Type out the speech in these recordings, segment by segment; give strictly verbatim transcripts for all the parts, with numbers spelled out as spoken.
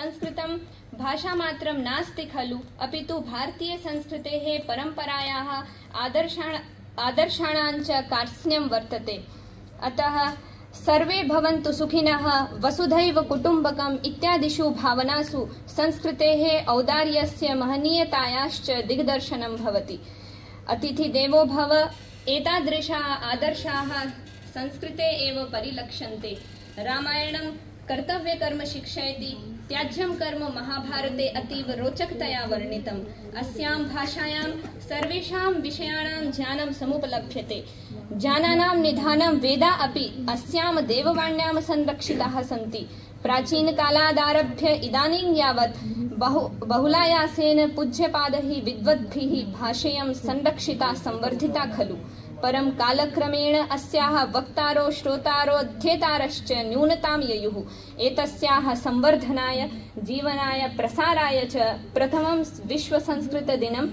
संस्कृतं भाषामात्रं नास्ति खलु, अपितु भारतीयसंस्कृतेः परम्परायाः आदर्शाण आदर्शाणां च कार्त्स्यं वर्तते। अतः सर्वे भवन्तु सुखिनः, वसुधैव कुटुम्बकम् इत्यादिषु भावनासु संस्कृतेः औदार्यस्य महनीयतायाश्च दिग्दर्शनं भवति। अतिथि देवो भव एतादृशाः आदर्शाः संस्कृते एव परिलक्ष्यन्ते। रामायणं कर्तव्यकर्म शिक्षयति, त्याज्यं कर्म महाभारते अतीव रोचकतया वर्णितम्। अस्यां भाषायां सर्वेषां विषयाणां ज्ञानं समुपलभ्यते। ज्ञानानां निधानं वेदा अपि अस्यां देववाण्यां संरक्षिताः सन्ति। प्राचीनकालादारभ्य इदानीं यावत् बहु बहुलायासेन पूज्यपादैः विद्वद्भिः भाषेयं संरक्षिता संवर्धिता खलु। परं कालक्रमेण अस्याः वक्तारो श्रोतारो अध्येतारश्च न्यूनतां ययुः। एतस्याः संवर्धनाय, जीवनाय, प्रसाराय च प्रथमं विश्वसंस्कृतदिनं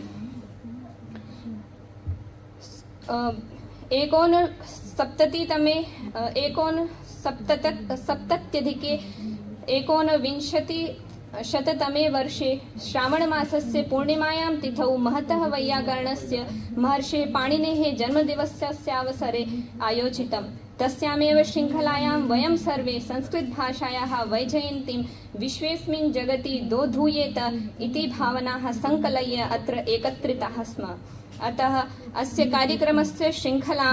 एकोनसप्ततितमे एकोनसप्तत सप्तत्यधिके एकोनविंशति शततमे वर्षे श्रावणमासस्य पूर्णिमायां तिथौ महतः वैयाकरणस्य महर्षेः पाणिनेः जन्मदिवसस्यावसरे आयोजितम्। तस्यामेव शृङ्खलायां वयं सर्वे संस्कृतभाषायाः वैजयन्तीं विश्वेस्मिन् जगति दोधूयेत इति भावनाः सङ्कलय्य अत्र एकत्रिताः स्म। अतः अस्य कार्यक्रमस्य शृङ्खलां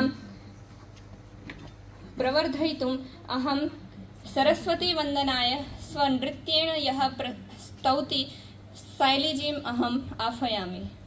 प्रवर्धयितुम् अहं सरस्वतीवन्दनाय स्वनृत्येन यः प्रस्तौति शैलजीम् अहम् आह्वयामि।